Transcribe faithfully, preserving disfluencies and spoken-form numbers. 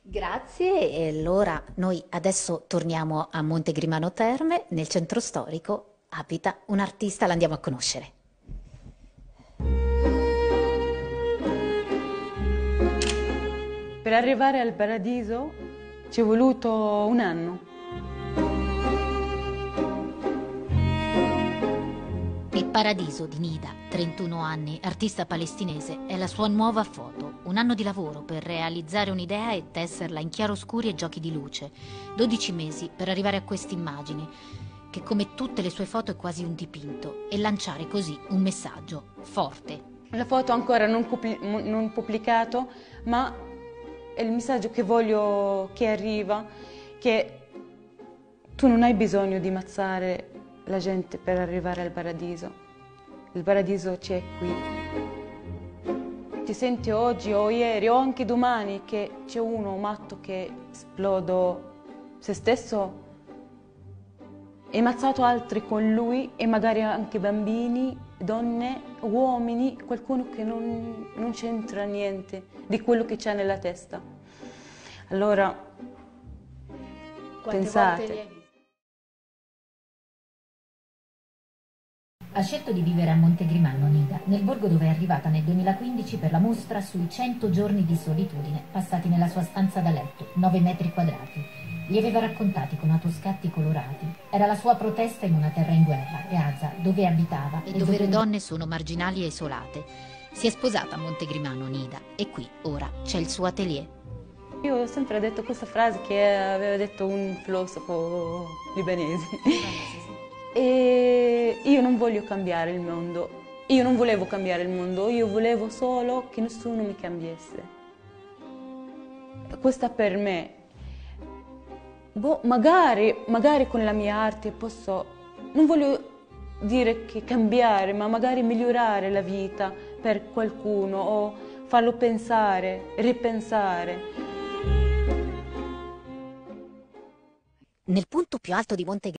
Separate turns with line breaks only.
Grazie, e allora noi adesso torniamo a Montegrimano Terme, nel centro storico abita un artista, l'andiamo a conoscere.
Per arrivare al paradiso ci è voluto un anno.
Il paradiso di Nida, trentuno anni, artista palestinese, è la sua nuova foto. Un anno di lavoro per realizzare un'idea e tesserla in chiaroscuri e giochi di luce. dodici mesi per arrivare a quest'immagine, che come tutte le sue foto è quasi un dipinto, e lanciare così un messaggio forte.
La foto ancora non, pubblic- non pubblicato, ma è il messaggio che voglio che arriva, che tu non hai bisogno di ammazzare la gente per arrivare al paradiso. Il paradiso c'è qui. Ti senti oggi o ieri o anche domani che c'è uno matto che esplode se stesso e ammazzato altri con lui e magari anche bambini, donne, uomini, qualcuno che non, non c'entra niente di quello che c'è nella testa. Allora,
Quante
pensate.
volte li hai visti? Ha scelto di vivere a Montegrimano, Nida, nel borgo dove è arrivata nel duemilaquindici per la mostra sui cento giorni di solitudine passati nella sua stanza da letto, nove metri quadrati. Li aveva raccontati con autoscatti colorati. Era la sua protesta in una terra in guerra, Gaza, dove abitava e, e dove le donne sono marginali e isolate. Si è sposata a Montegrimano, Nida, e qui ora c'è il suo atelier.
Io ho sempre detto questa frase che aveva detto un filosofo libanese. E io non voglio cambiare il mondo, io non volevo cambiare il mondo, io volevo solo che nessuno mi cambiasse. Questa per me, boh, magari, magari con la mia arte posso, non voglio dire che cambiare, ma magari migliorare la vita per qualcuno o farlo pensare, ripensare.
Nel punto più alto di Montegrimano